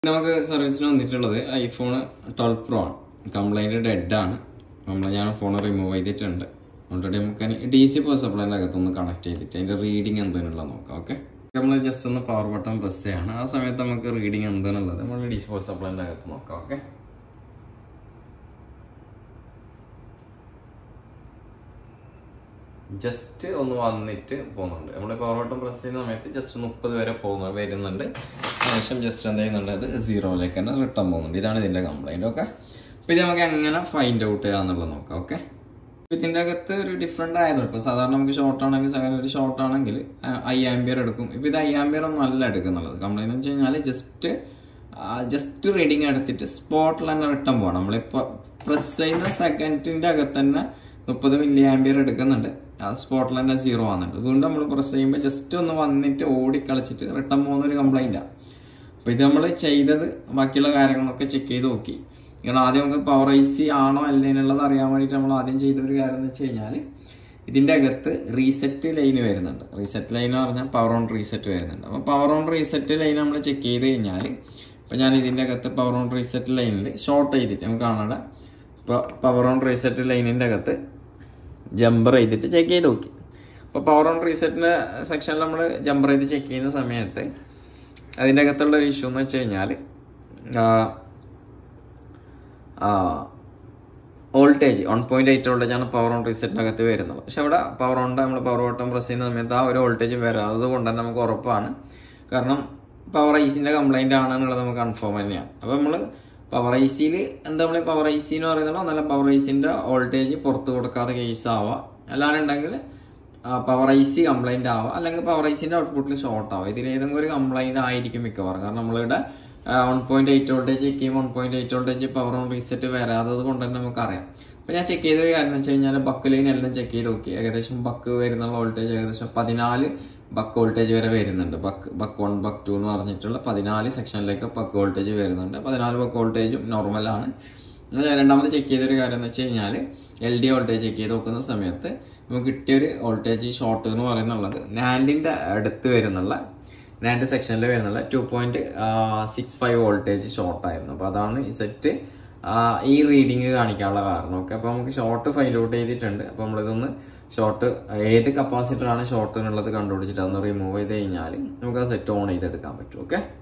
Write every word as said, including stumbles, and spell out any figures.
നമുക്ക് സർവീസിന് വന്നിട്ടുള്ളത് ഐഫോൺ ട്വൽവ് പ്രോ ആണ്. കംപ്ലൈൻറ്റ് ഡെഡ് ആണ്. നമ്മൾ ഞാൻ ഫോൺ റിമൂവ് ചെയ്തിട്ടുണ്ട്. ഓൾറെഡി നമുക്ക് ഡി സി പവർ സപ്ലൈൻ്റെ അകത്തൊന്ന് കണക്ട് ചെയ്തിട്ട് അതിൻ്റെ റീഡിങ് എന്താണെന്നുള്ളത് നോക്കാം. ഓക്കെ, നമ്മൾ ജസ്റ്റ് ഒന്ന് പവർ ബട്ടൺ പ്രസ് ചെയ്യാണ്. ആ സമയത്ത് നമുക്ക് റീഡിങ് എന്താണെന്നുള്ളത് നമ്മൾ ഡി സി പവർ സപ്ലൈൻ്റെ അകത്ത് നോക്കാം. ഓക്കെ, ജസ്റ്റ് ഒന്ന് വന്നിട്ട് പോകുന്നുണ്ട്. നമ്മൾ പവർ ബട്ടൺ പ്രസ് ചെയ്യുന്ന സമയത്ത് ജസ്റ്റ് മുപ്പത് വരെ പോകുന്ന വരുന്നുണ്ട്. ശേഷം ജസ്റ്റ് എന്ത് ചെയ്യുന്നുണ്ട്, അത് സീറോയിലേക്ക് തന്നെ റിട്ടേൺ പോകുന്നുണ്ട്. ഇതാണ് ഇതിൻ്റെ കംപ്ലൈൻറ്റ്. ഓക്കെ, അപ്പോൾ ഇത് നമുക്ക് എങ്ങനെ ഫൈൻഡ് ഔട്ട് ചെയ്യാന്നുള്ളത് നോക്കാം. ഓക്കെ, ഇതിൻ്റെ അകത്ത് ഒരു ഡിഫറെൻ്റ് ആയതുകൊണ്ട് ഇപ്പോൾ സാധാരണ നമുക്ക് ഷോർട്ട് ആണെങ്കിൽ സെക്കൻഡ് ഒരു ഷോർട്ട് ആണെങ്കിൽ ഐ ആംബിയർ എടുക്കും. ഇപ്പോൾ ഇത് ഐ ആംബിയർ ഒന്നും അല്ല എടുക്കുന്നുള്ളത്. കംപ്ലൈൻറ്റ് എന്ന് വെച്ച് കഴിഞ്ഞാൽ ജസ്റ്റ് ജസ്റ്റ് റീഡിങ് എടുത്തിട്ട് സ്പോട്ടിൽ തന്നെ റിട്ടേൺ പോകണം. നമ്മളിപ്പോൾ പ്രസ് ചെയ്യുന്ന സെക്കൻഡിൻ്റെ അകത്ത് തന്നെ മുപ്പത് മില്ലി ആംബിയർ എടുക്കുന്നുണ്ട്. ആ സ്പോട്ടിൽ തന്നെ സീറോ ആകുന്നുണ്ട്. അതുകൊണ്ട് നമ്മൾ പ്രസ് ചെയ്യുമ്പോൾ ജസ്റ്റ് ഒന്ന് വന്നിട്ട് ഓടിക്കളിച്ചിട്ട് റിട്ടേൺ പോകുന്ന ഒരു കംപ്ലൈൻറ്റാണ്. അപ്പോൾ ഇത് നമ്മൾ ചെയ്തത് ബാക്കിയുള്ള കാര്യങ്ങളൊക്കെ ചെക്ക് ചെയ്ത് നോക്കി. കാരണം ആദ്യം നമുക്ക് പവർ ഐ സി ആണോ അല്ലേ എന്നുള്ളത് അറിയാൻ വേണ്ടിയിട്ട് നമ്മൾ ആദ്യം ചെയ്തൊരു കാര്യം എന്ന് വെച്ച് കഴിഞ്ഞാൽ ഇതിൻ്റെ അകത്ത് റീസെറ്റ് ലൈന് വരുന്നുണ്ട്. റീസെറ്റ് ലൈൻ എന്ന് പറഞ്ഞാൽ പവർ ഓൺ റീസെറ്റ് വരുന്നുണ്ട്. അപ്പോൾ പവർ ഓൺ റീസെറ്റ് ലൈൻ നമ്മൾ ചെക്ക് ചെയ്ത് കഴിഞ്ഞാൽ ഇപ്പോൾ ഞാൻ ഇതിൻ്റെ അകത്ത് പവർ ഓൺ റീസെറ്റ് ലൈനിൽ ഷോർട്ട് ചെയ്തിട്ട് നമുക്ക് കാണേണ്ട ഇപ്പോൾ പവർ ഓൺ റീസെറ്റ് ലൈനിൻ്റെ അകത്ത് ജമ്പർ ചെയ്തിട്ട് ചെക്ക് ചെയ്ത് നോക്കി. അപ്പോൾ പവർ ഓൺ റീസെറ്റിൻ്റെ സെക്ഷനിൽ നമ്മൾ ജമ്പർ ചെയ്ത് ചെക്ക് ചെയ്യുന്ന സമയത്ത് അതിൻ്റെ അകത്തുള്ള ഒരു ഇഷ്യൂ എന്ന് വെച്ച് കഴിഞ്ഞാൽ വോൾട്ടേജ് വൺ പോയിൻറ്റ് എയ്റ്റ് വോൾട്ടേജാണ് പവർ ഓൺ റീസെറ്റിൻ്റെ അകത്ത് വരുന്നത്. പക്ഷെ അവിടെ പവർ ഓണിൻ്റെ നമ്മൾ പവർ ബട്ടൺ പ്രസ് ചെയ്യുന്ന സമയത്ത് ആ ഒരു വോൾട്ടേജ് വരാത്തത് കൊണ്ട് തന്നെ നമുക്ക് ഉറപ്പാണ്. കാരണം പവർ ഐസിൻ്റെ കംപ്ലൈൻ്റ് ആണെന്നുള്ളത് നമുക്ക് കൺഫേം തന്നെയാണ്. അപ്പോൾ നമ്മൾ പവർ ഐ സിയിൽ എന്താ നമ്മൾ പവർ ഐ സി എന്ന് പറയുന്നത് നല്ല പവർ ഐസിൻ്റെ വോൾട്ടേജ് പുറത്ത് കൊടുക്കാതെ കേസ് ആവുക, അല്ലാന്നുണ്ടെങ്കിൽ പവർ ഐ സി കംപ്ലൈൻ്റ് ആവുക, അല്ലെങ്കിൽ പവർ ഐ സിൻ്റെ ഔട്ട്പുട്ടിൽ ഷോർട്ട് ആവുക. ഇതിലേതെങ്കിലും ഒരു കംപ്ലൈൻ്റ് ആയിരിക്കും മിക്കവാറും. കാരണം നമ്മളിവിടെ one point eight voltage check ചെയ്യുമ്പോൾ one point eight voltage power on reset വരാത്തത് കൊണ്ട് തന്നെ നമുക്കറിയാം. അപ്പോൾ ഞാൻ ചെക്ക് ചെയ്തൊരു കാര്യം എന്ന് വെച്ച് കഴിഞ്ഞാൽ ബക്ക് ലൈൻ എല്ലാം ചെക്ക് ചെയ്ത് നോക്കി. ഏകദേശം ബക്ക് വരുന്ന വോൾട്ടേജ് ഏകദേശം പതിനാല് ബക്ക് വോൾട്ടേജ് വരെ വരുന്നുണ്ട്. Buck buck one buck two എന്ന് പറഞ്ഞിട്ടുള്ള പതിനാല് സെക്ഷനിലേക്ക് ബക്ക് വോൾട്ടേജ് വരുന്നുണ്ട്. പതിനാല് ബക്ക് വോൾട്ടേജും നോർമലാണ്. രണ്ടാമത് ചെക്ക് ചെയ്തൊരു കാര്യം എന്ന് വെച്ച് കഴിഞ്ഞാൽ എൽ ഡി വോൾട്ടേജ് ചെക്ക് ചെയ്ത് നോക്കുന്ന സമയത്ത് നമുക്ക് കിട്ടിയൊരു വോൾട്ടേജ് ഷോർട്ട് എന്ന് പറയുന്നുള്ളത് നാൻഡിൻ്റെ അടുത്ത് വരുന്നുള്ള നാൻഡ് സെക്ഷനിൽ വരുന്നുള്ള two point six five voltage ഷോർട്ടായിരുന്നു. അപ്പോൾ അതാണ് ഈ സെറ്റ് ഈ റീഡിങ് കാണിക്കാനുള്ള കാരണം. ഓക്കെ, അപ്പോൾ നമുക്ക് ഷോർട്ട് ഫൈൻഡ് ഔട്ട് ചെയ്തിട്ടുണ്ട്. അപ്പോൾ നമ്മളിതൊന്ന് ഷോർട്ട് ഏത് കപ്പാസിറ്ററാണ് ഷോർട്ട് എന്നുള്ളത് കണ്ടുപിടിച്ചിട്ട് അതൊന്ന് റിമൂവ് ചെയ്ത് കഴിഞ്ഞാൽ നമുക്ക് ആ സെറ്റ് ഓൺ ചെയ്തെടുക്കാൻ പറ്റും. ഓക്കെ.